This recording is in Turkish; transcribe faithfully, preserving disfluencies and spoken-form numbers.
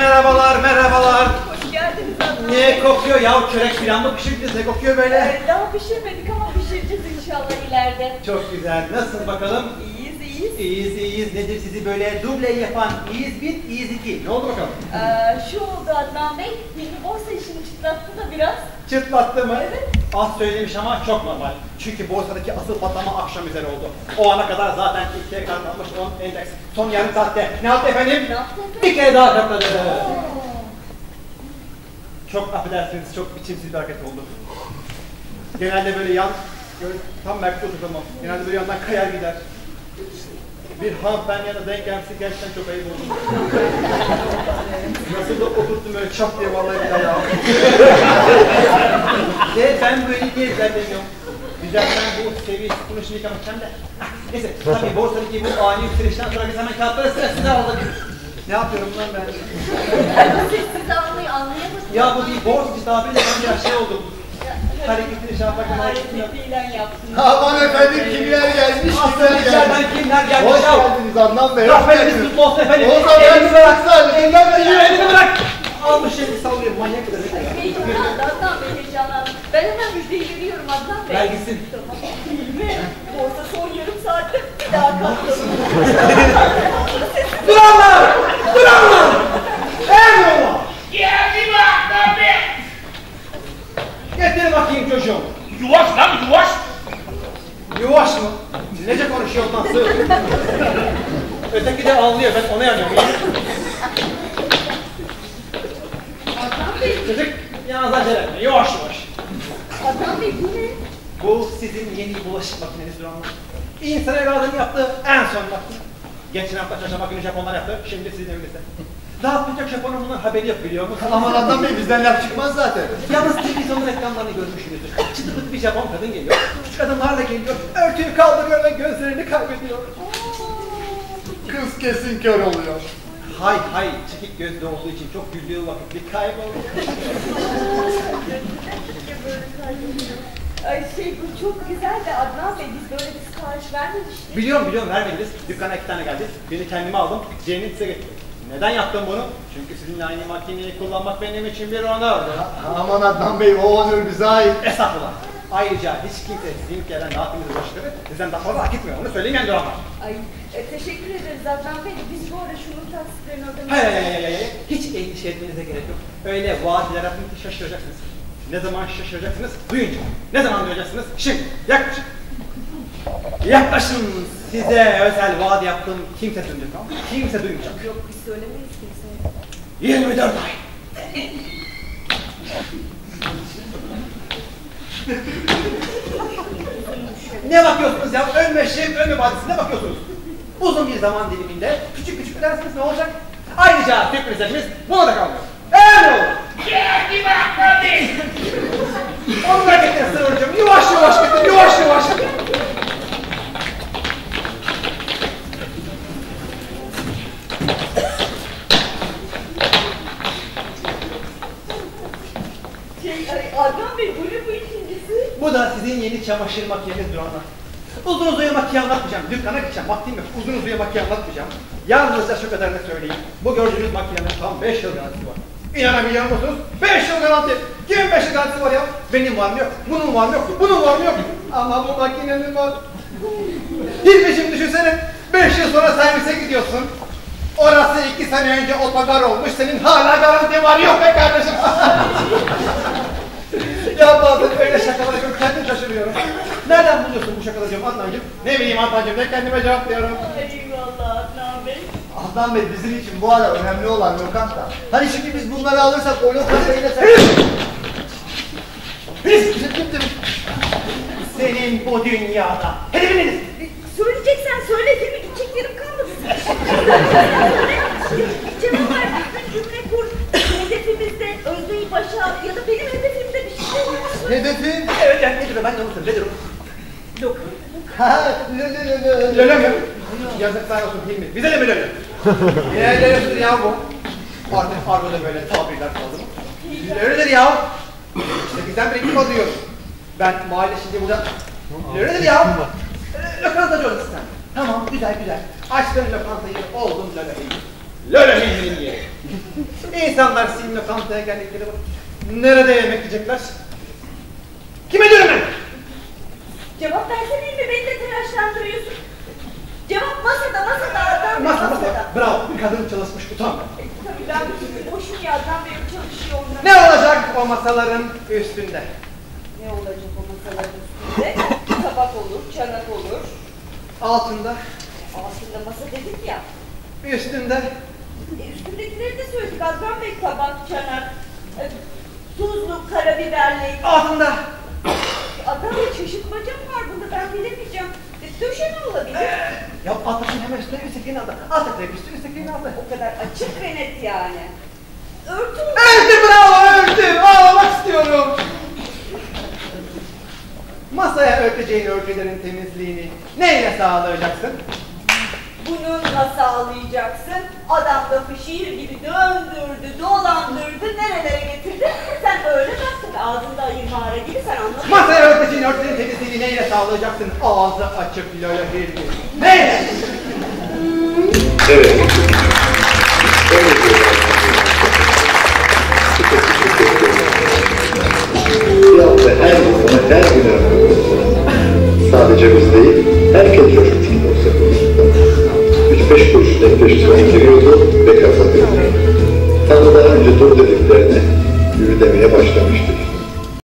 Merhabalar, merhabalar. Hoş geldiniz Adnan. Ne kokuyor ya? Çörek filan mı pişirdiniz? Ne kokuyor böyle? Ee, daha pişirmedik ama pişireceğiz inşallah ileride. Çok güzel. Nasıl bakalım? İyiyiz, iyiyiz. İyiyiz, iyiyiz. Nedir sizi böyle duble yapan? İyiyiz bir, iyiyiz iki. Ne oldu bakalım? Ee, şu oldu Adnan Bey, şimdi borsa işini çıtlattı da biraz. Çıtlattı mı? Evet. Az söylemiş ama çok normal. Çünkü borsadaki asıl patlama akşam üzeri oldu. O ana kadar zaten ikiye katlanmış on endeks. Son yarım saatte. Ne yaptı efendim? Ne yaptı efendim? Bir kere daha katladı. Oo. Çok affedersiniz, çok biçimsiz bir hareket oldu. Genelde böyle yan, böyle tam merkezde oturtamam. Genelde böyle yandan kayar gider. Bir hanımefendi yanına denk gelmesi gerçekten çok ayıp oldu. Nasıl da oturttum böyle çap diye vallahi bir ayağı. Ve ben böyle diye ezberlemiyorum. Güzel ben bu seviyesi konuşunu yıkamışken de. Neyse tabii borsadaki bu ani yükselişten sonra biz hemen kağıtları sırasında aldık. Ne yapıyorum lan ben? Siz sizi anlay anlayamadım. Ya bu bir borç tabiriyle ben şey oldu. Hareketini şey yapmak Hareketiyle yaptınız. Aman efendim kimler gelmiş, Aslında kimler içeriden gelmiş. kimler gelmiş Hoş ya? geldiniz Adnan Bey, hoş Rahmetiniz geldiniz. kutlu olsun efendim. O zaman Elini bıraksana. elinden de yürü. Elini bırak. Almış elini sallıyor. Manyak kadar. Heyecanlandı Adnan Bey, heyecanlandı. Ben hemen müjdeyi veriyorum Adnan Bey. Ver gitsin. Tamam. Ve borsa son yarım saatte bir daha kalkalım. Duranlar! Duranlar! Eyvallah! Geldi bak tabi. Getir bakayım çocuğum. Yuvaş lan yuvaş. Yuvaş mı? Nece konuşuyor ondan sığır. Öteki de ağlıyor. Ben ona yanıyorum. Adnan Bey, Çocuk yalnız acele etme. Yavaş yavaş. Adnan Bey bu ne? Bu sizin yeni bulaşık makineniz Duranlar. İnsan evladının yaptığı en son vakti. Geçen hafta çarşamba günü Japonlar yaptı. Şimdi sizin evinizde. Dağıtmayacak Japon'un bunun haberi yok biliyor musun? Aman Adnan Bey bizden laf çıkmaz zaten. Yalnız televizyonun reklamlarını görmüşsünüzdür. Çıtı pıtı bir Japon kadın geliyor. Küçük adımlarla geliyor. Örtüyü kaldırıyor ve gözlerini kaybediyor. Kız kesin kör oluyor. Hay hay çekik gözlü olduğu için çok güldüğü vakit bir kayboluyor. Ay şey bu çok güzel de Adnan Bey biz böyle bir sipariş vermemiştik. Biliyorum biliyorum vermediniz. Dükkana iki tane geldi. Birini kendime aldım. Diğerini size getirdim. Neden yaptım bunu? Çünkü sizinle aynı makineyi kullanmak benim için bir onurdu. Aman Adnan Bey o onur bize ait. Estağfurullah. Ayrıca hiç kimse sizin ülkeden dağıttığınız bulaşıkları sizden daha fazla hak etmiyor. Onu söyleyeyim yani Duranlar. Ay e, teşekkür ederiz Adnan Bey. Biz bu arada şunun taksitlerini ödemek Hayır hayır hayır hayır. Hiç endişe etmenize gerek yok. Öyle vaadiler atınca şaşıracaksınız. Ne zaman şaşıracaksınız? Duyunca. Ne zaman duyacaksınız? Şimdi. Yaklaşın. Yaklaşın. Size özel vaat yaptığım kimse duymayacak ama kimse duymayacak. Yok biz söylemeyiz kimseye. yirmi dört ay. Ne bakıyorsunuz ya? Ölme şey, ölme vadisine bakıyorsunuz. Uzun bir zaman diliminde küçük küçük ödersiniz ne olacak? Ayrıca sürprizlerimiz buna da kalmıyor. Eğer olur. Geldi bak tabi. Onu da getir sığırcığım. Yavaş yavaş getir, yavaş yavaş. Şey ay, Adnan Bey bu ne bu ikincisi? Bu da sizin yeni çamaşır makineniz Duranlar. Uzun uzuya makiye anlatmayacağım. Dükkana gideceğim. Vaktim yok. Uzun uzuya makiye anlatmayacağım. Yalnızca şu kadarını söyleyeyim. Bu gördüğünüz makinenin tam beş yıl garantisi var. İnanabiliyor musunuz? beş yıl garanti. Kimin beş yıl garantisi var ya? Benim var mı yok? Bunun var mı yok? Bunun var mı yok? Ama bu makinenin var. Hilmi'cim düşünsene. beş yıl sonra servise gidiyorsun. Orası iki sene önce otogar olmuş. Senin hala garanti var yok be kardeşim. Ya bazen öyle şakalar yapıyorum, kendim şaşırıyorum. Nereden buluyorsun bu şakaları canım Adnancığım? Ne bileyim Adnancığım, ben kendime cevaplıyorum. Eyvallah Adnan Bey. Adnan Bey bizim için bu ara önemli olan lokanta. Hani şimdi biz bunları alırsak o lokantayı da sen... Senin bu dünyada hedefiniz. Söyleyeceksen söyle değil mi? Gidecek yerim kalmadı. Cevap ver. Bütün cümle kur. Hedefimizde Özde'yi başa ya da benim hedefimde bir şey var. Hedefin... Evet, yani nedir o? Ben de onu söyleyeyim. Nedir o? Yok. Ha, lö lö lö lö. Löle mi? Yazıklar olsun değil mi? Bize de mi löle? Nerededir ya bu? Artık argoda böyle tabirler kaldı mı? Löledir ya. İşte bizden bir ekip alıyoruz. Ben mahalle şimdi burada... Löledir ya. Lokantacı olasın sen. Tamam, güzel güzel. Açtın lokantayı, oldun löleyi. Lale Hilmi'nin yeri. İnsanlar sizin lokantaya geldikleri vakit nerede yemek yiyecekler? Kime diyorum ben? Cevap versene mi? Beni de telaşlandırıyorsun. Cevap masada, masada, Adnan Bey, Masa masada. masa. Bravo. Bir kadın çalışmış utanma. E, tabii ben boşum ya, Adnan Bey çalışıyor onlar. Ne olacak o masaların üstünde? Ne olacak o masaların üstünde? Tabak olur, çanak olur. Altında, Altında masa dedik ya. üstünde. E, üstündekileri de söyledik Adnan Bey. Tabak, çanak, e, tuzlu, karabiberli. Altında. Adnan Bey şaşırtmaca mı var bunda, ben bilemeyeceğim. E, döşeme olabilir. Ya atlasın hemen üstüne üstteki aldı. Atlasın üstüne üstteki aldı. O kadar açık ve net yani. Örtü olur. Örtü bravo örtü. Ağlamak istiyorum. Masaya örteceğin örtülerin temizliğini neyle sağlayacaksın? Bununla sağlayacaksın. Adam lafı şiir gibi döndürdü, dolandırdı, nerelere getirdi. Sen öyle baktın, ağzında ayır mağara gibi, sen anladın. Masaya örteceğin örtülerin temizliğini neyle sağlayacaksın? Ağzı açık Lola Hilmi. Neyle? Evet. Öyle diyorlar. Bir hafta her gün ona her gün ömrümüz. Sadece biz değil, herkes çocuk gibi olsa. Üç beş kuruş denkleştirmeye giriyordu ve kazanıyordu. Tam da daha önce dur dediklerine yürü demeye başlamıştık.